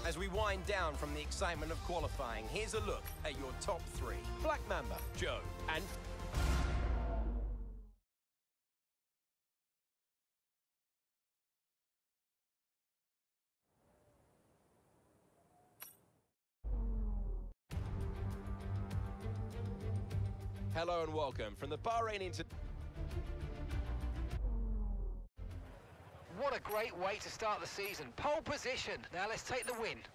As we wind down from the excitement of qualifying, here's a look at your top three. Black Mamba, Joe, and... Hello and welcome from the Bahrain What a great way to start the season. Pole position. Now let's take the win.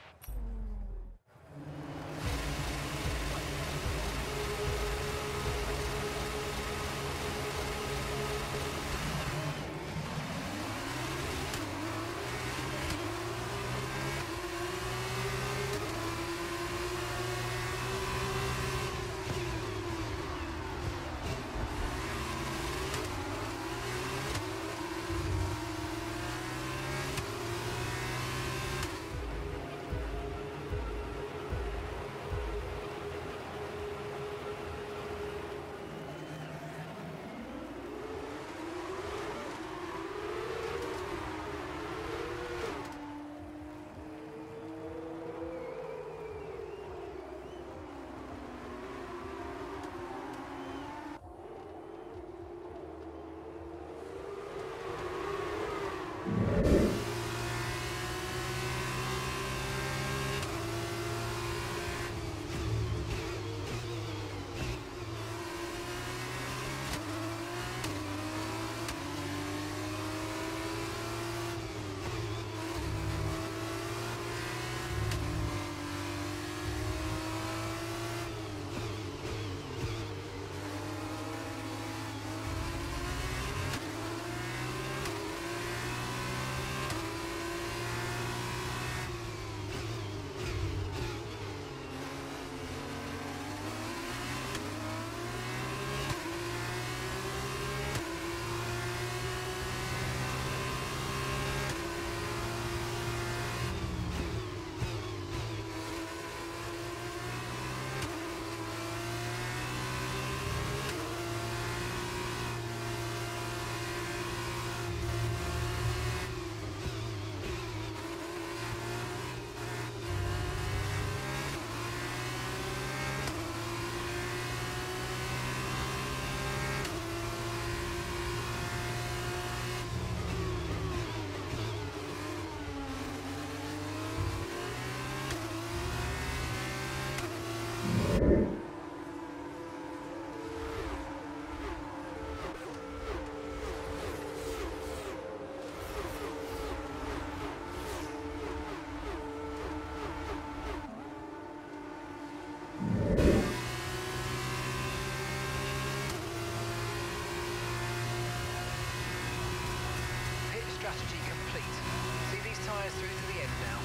Strategy complete. See these tyres through to the end now.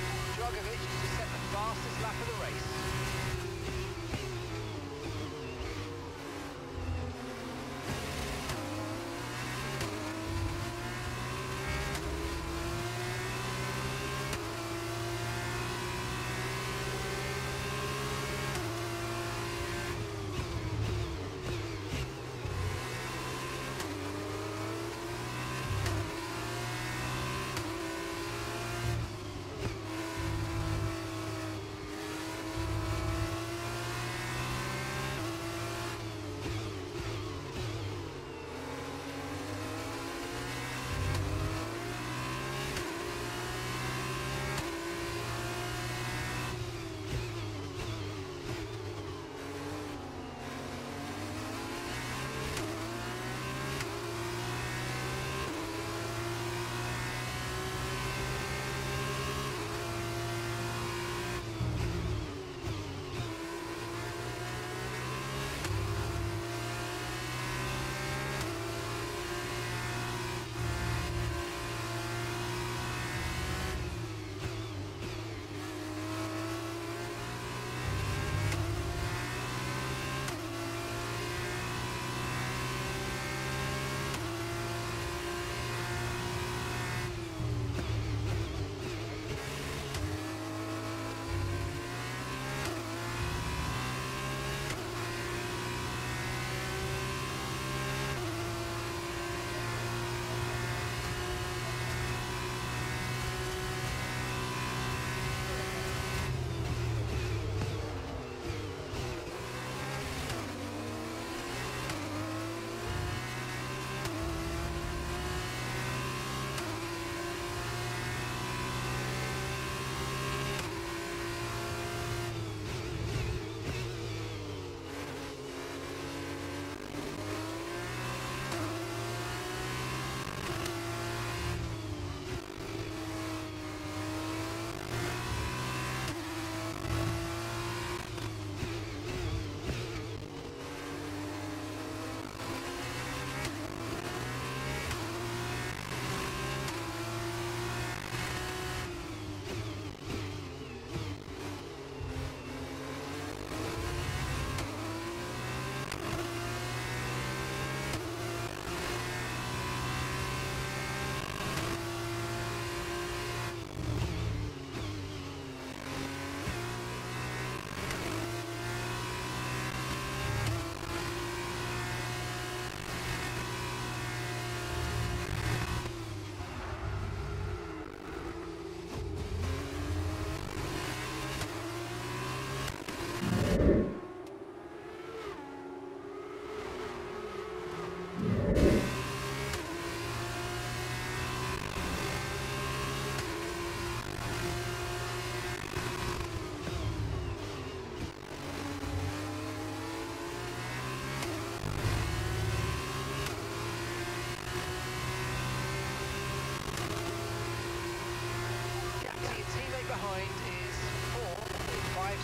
fastest lap of the race.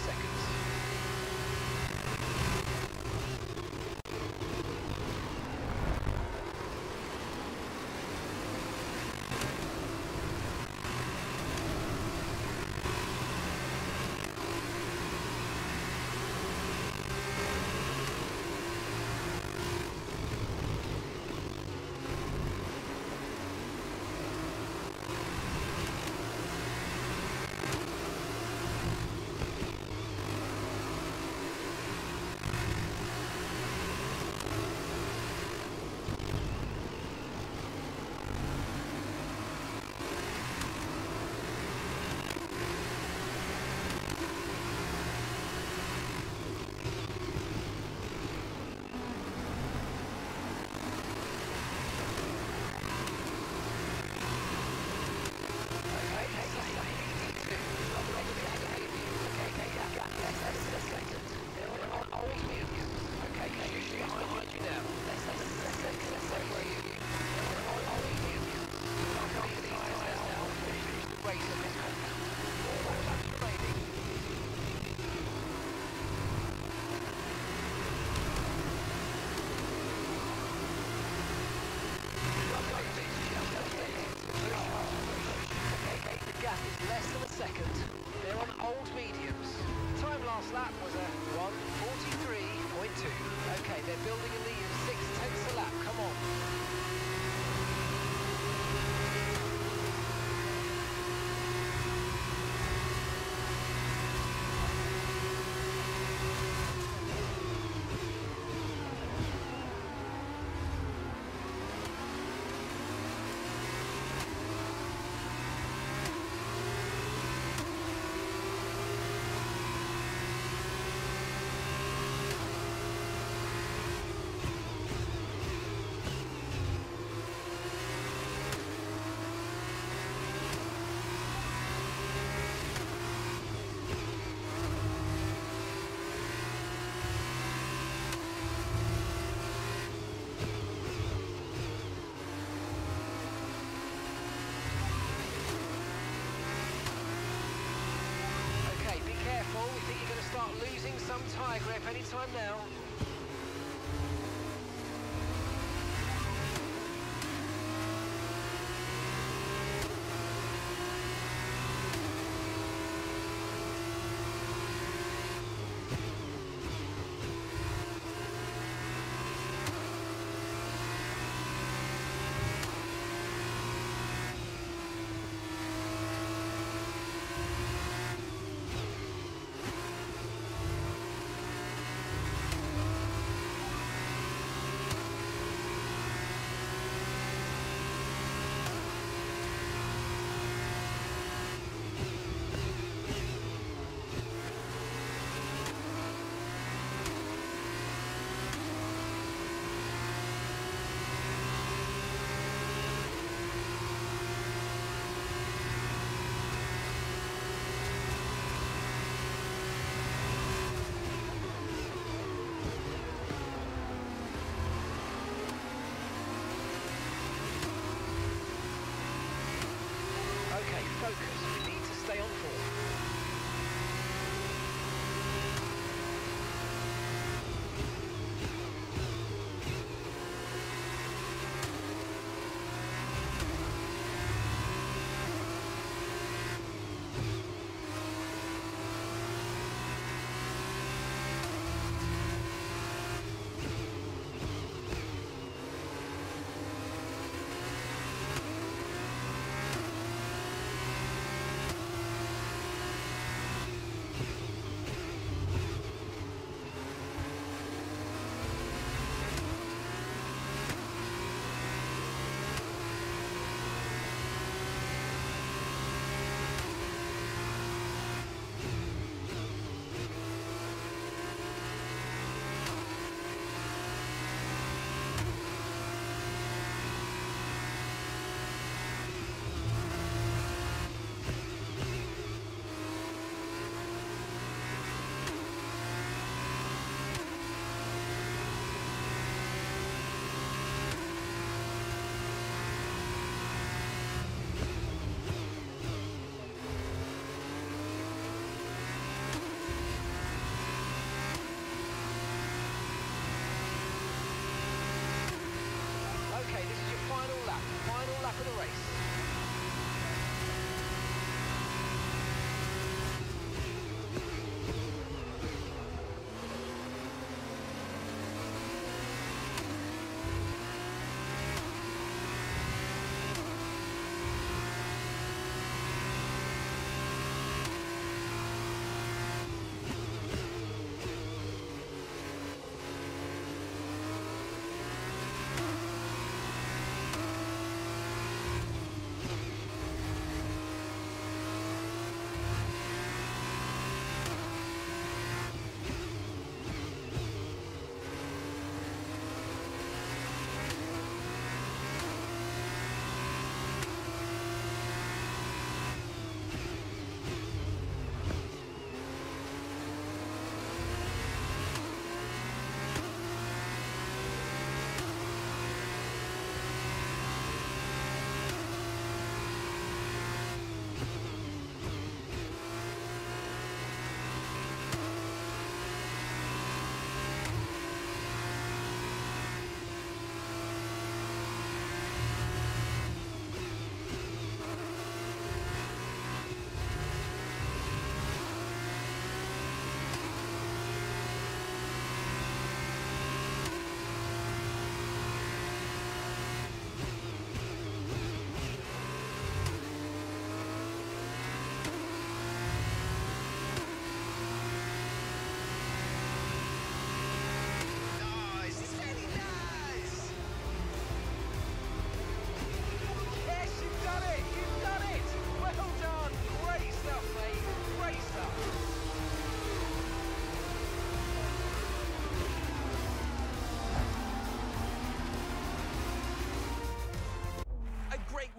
seconds. Less than a second. They're on old mediums. Time last lap was a 1:43.2. Okay, they're building a lead of 6/10 a lap. Come on. We think you're going to start losing some tyre grip any time now.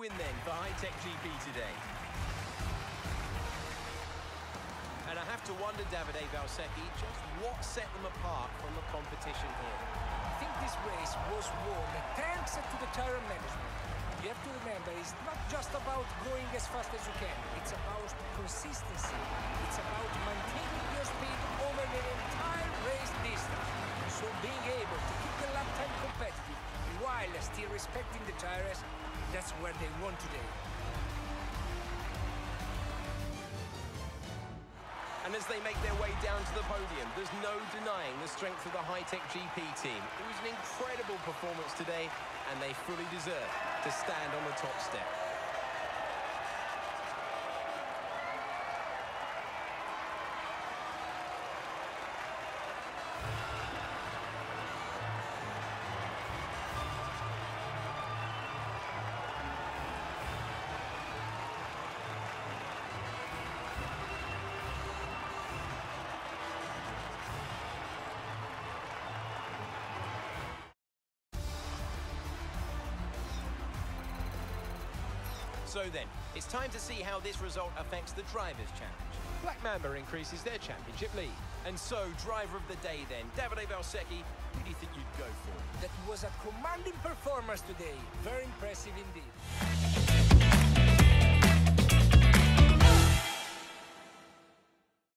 win then for High-Tech GP today. And I have to wonder, Davide Valsecchi, just what set them apart from the competition here. I think this race was won thanks to the tire management. You have to remember, it's not just about going as fast as you can. It's about consistency. It's about maintaining your speed over the entire race distance. So being able to keep the lap time competitive while still respecting the tires, that's where they won today. And as they make their way down to the podium, there's no denying the strength of the High-Tech GP team. It was an incredible performance today, and they fully deserve to stand on the top step. So then, it's time to see how this result affects the Drivers' Challenge. Black Mamba increases their championship lead. And so, driver of the day then, Davide Valsecchi, who do you think you'd go for? That was a commanding performance today. Very impressive indeed.